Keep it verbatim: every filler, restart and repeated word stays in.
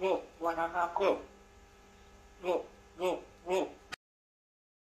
นี่วันนั้นนะคือ